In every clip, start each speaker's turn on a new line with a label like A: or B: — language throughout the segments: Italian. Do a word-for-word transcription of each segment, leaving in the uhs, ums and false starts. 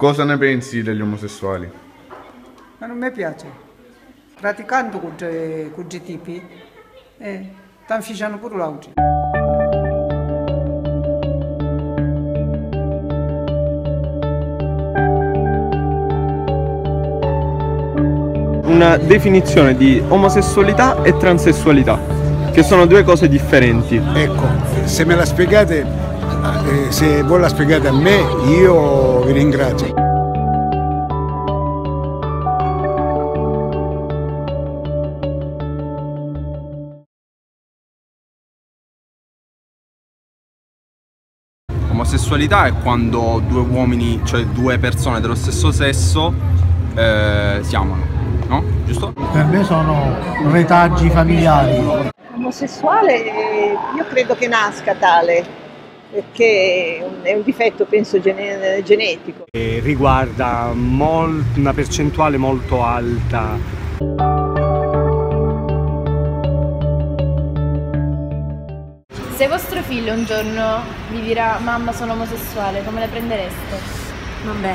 A: Cosa ne pensi degli omosessuali?
B: Ma non mi piace. Praticando con questi tipi, eh, stanno facendo pure l'auto.
C: Una definizione di omosessualità e transessualità, che sono due cose differenti.
D: Ecco, se me la spiegate, eh, se voi la spiegate a me, io vi ringrazio.
C: Omosessualità è quando due uomini, cioè due persone dello stesso sesso, eh, si amano, no? Giusto?
E: Per me sono retaggi familiari.
F: Omosessuale io credo che nasca tale, perché è un difetto, penso, gene genetico.
G: E riguarda una percentuale molto alta.
H: Se vostro figlio un giorno vi dirà mamma sono omosessuale, come le prendereste?
I: Va bene.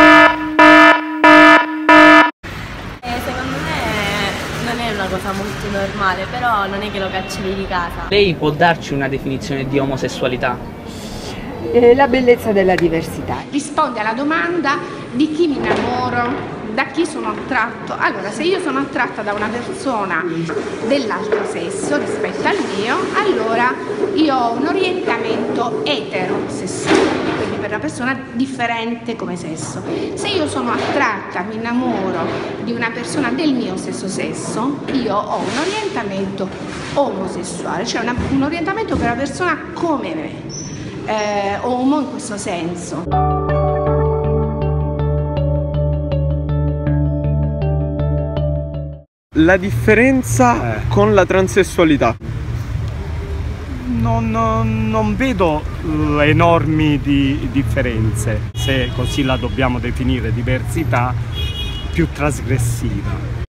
I: Eh, secondo me non è una cosa molto normale, però non è che lo cacci via di casa.
J: Lei può darci una definizione di omosessualità?
K: Eh, la bellezza della diversità.
L: Risponde alla domanda di chi mi innamoro, da chi sono attratto. Allora, se io sono attratta da una persona dell'altro sesso rispetto al mio, allora io ho un orientamento eterosessuale, quindi per una persona differente come sesso. Se io sono attratta, mi innamoro di una persona del mio stesso sesso, io ho un orientamento omosessuale, cioè una, un orientamento per una persona come me, eh, omo in questo senso.
C: La differenza eh. con la transessualità?
G: Non, non, non vedo uh, enormi di, differenze, se così la dobbiamo definire, diversità più trasgressiva.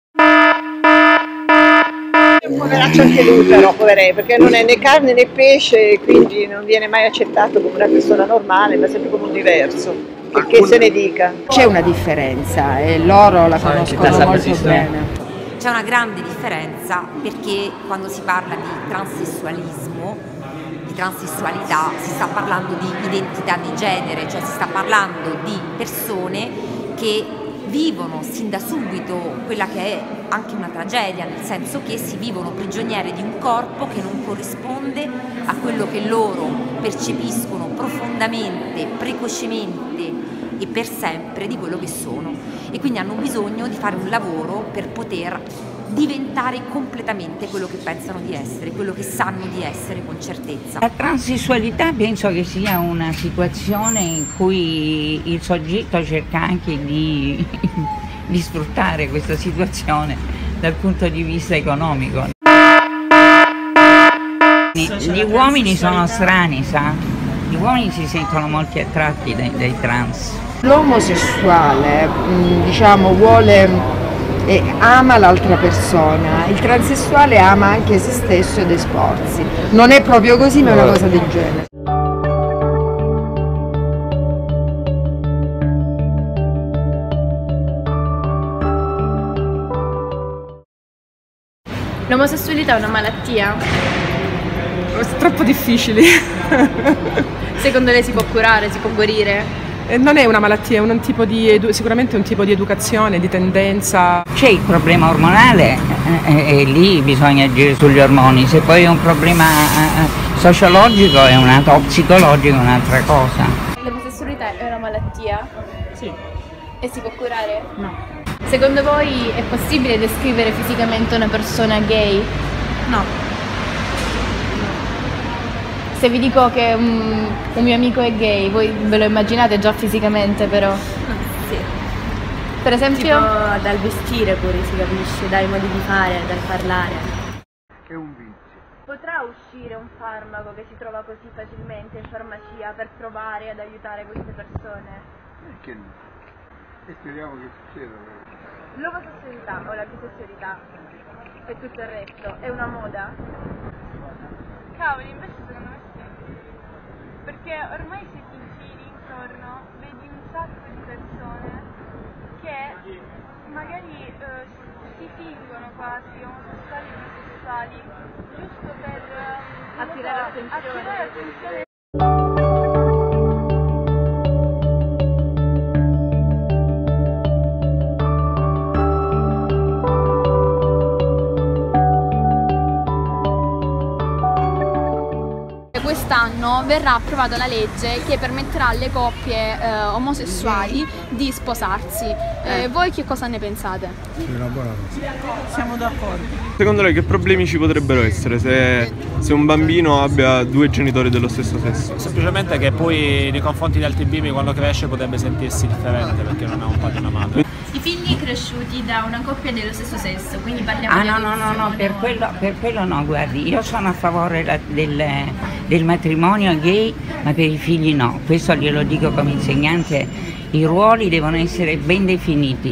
F: È un poveraccio anche lui però, poverei, perché non è né carne né pesce, quindi non viene mai accettato come una persona normale, ma sempre come un diverso. Che se ne dica.
K: C'è una differenza e loro la conoscono molto bene.
I: C'è una grande differenza perché quando si parla di transessualismo, di transessualità, si sta parlando di identità di genere, cioè si sta parlando di persone che vivono sin da subito quella che è anche una tragedia, nel senso che si vivono prigioniere di un corpo che non corrisponde a quello che loro percepiscono profondamente, precocemente e per sempre di quello che sono, e quindi hanno bisogno di fare un lavoro per poter diventare completamente quello che pensano di essere, quello che sanno di essere con certezza.
M: La transessualità penso che sia una situazione in cui il soggetto cerca anche di, di sfruttare questa situazione dal punto di vista economico. Gli uomini sono strani, sa? Gli uomini si sentono molto attratti dai, dai trans.
K: L'omosessuale, diciamo, vuole e ama l'altra persona, il transessuale ama anche se stesso ed esporsi. Non è proprio così, ma è una cosa del genere.
H: L'omosessualità è una malattia?
N: È troppo difficile.
H: Secondo lei si può curare, si può guarire?
N: Non è una malattia, è un tipo di sicuramente un tipo di educazione, di tendenza.
M: C'è il problema ormonale e, e lì bisogna agire sugli ormoni. Se poi è un problema eh, sociologico è una, o psicologico è un'altra cosa.
H: L'omosessualità è una malattia?
N: Sì.
H: E si può curare?
N: No.
H: Secondo voi è possibile descrivere fisicamente una persona gay?
I: No.
H: Se vi dico che un, un mio amico è gay, voi ve lo immaginate già fisicamente però?
I: Sì.
H: Per esempio?
I: Tipo dal vestire pure si capisce, dai modi di fare, dal parlare.
D: È un vizio.
H: Potrà uscire un farmaco che si trova così facilmente in farmacia per provare ad aiutare queste persone?
D: Perché no? E speriamo che succeda.
H: L'omosessualità o la bisessualità e tutto il resto è una moda?
O: Cavoli, invece secondo me sì, perché ormai se ti giri intorno vedi un sacco di persone
H: magari eh, si fingono quasi omosessuali e bisessuali, giusto per eh, attirare attenzione. Attirare attenzione.
P: Quest'anno verrà approvata la legge che permetterà alle coppie eh, omosessuali di sposarsi. Eh, voi che cosa ne pensate?
E: È una buona cosa.
B: Siamo d'accordo.
C: Secondo lei che problemi ci potrebbero essere se, se un bambino abbia due genitori dello stesso sesso?
Q: Semplicemente che poi nei confronti di altri bimbi quando cresce potrebbe sentirsi differente perché non ha un padre e una madre.
R: I figli cresciuti da una coppia dello stesso sesso, quindi parliamo
M: ah,
R: di
M: no, no, no, no, per quello, per quello no, guardi, io sono a favore la, del, del matrimonio gay, ma per i figli no, questo glielo dico come insegnante, i ruoli devono essere ben definiti.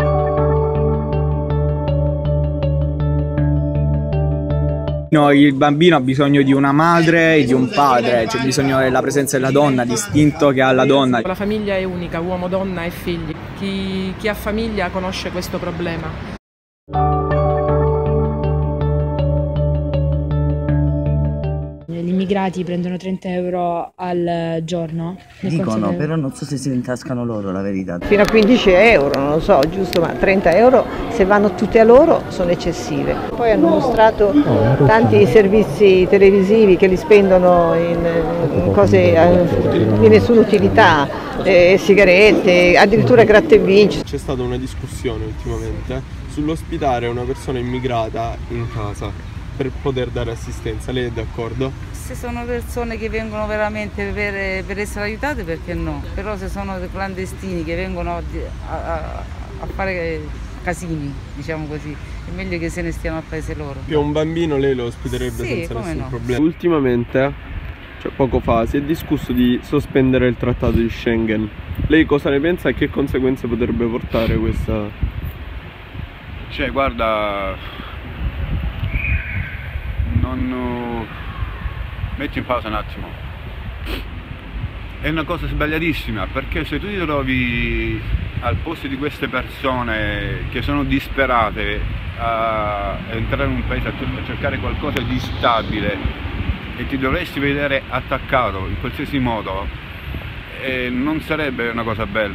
S: No, il bambino ha bisogno di una madre e di un padre, c'è bisogno della presenza della donna, l'istinto che ha la donna.
N: La famiglia è unica, uomo, donna e figli. Chi, chi ha famiglia conosce questo problema.
T: Gli immigrati prendono trenta euro al giorno?
U: Dicono, del... però non so se si intascano loro la verità.
F: Fino a quindici euro, non lo so, giusto, ma trenta euro se vanno tutte a loro sono eccessive. Poi hanno mostrato tanti servizi televisivi che li spendono in, in cose di nessuna utilità, eh, sigarette, addirittura gratta e vinci.
C: C'è stata una discussione ultimamente sull'ospitare una persona immigrata in casa per poter dare assistenza, lei è d'accordo?
V: Se sono persone che vengono veramente per, per essere aiutate, perché no? Però se sono dei clandestini che vengono a, a, a fare casini, diciamo così, è meglio che se ne stiano al paese loro.
C: Che un bambino lei lo ospiterebbe
V: sì,
C: senza nessun
V: no.
C: problema. Ultimamente, cioè poco fa, si è discusso di sospendere il trattato di Schengen. Lei cosa ne pensa e che conseguenze potrebbe portare questa?
A: Cioè, guarda... Non... metti in pausa un attimo. È una cosa sbagliatissima, perché se tu ti trovi al posto di queste persone che sono disperate a entrare in un paese a cercare qualcosa di stabile e ti dovresti vedere attaccato in qualsiasi modo, eh, non sarebbe una cosa bella.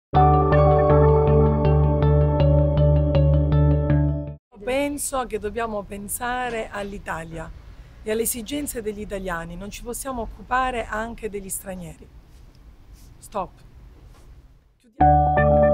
W: Penso che dobbiamo pensare all'Italia e alle esigenze degli italiani, non ci possiamo occupare anche degli stranieri. Stop. Chiudiamo.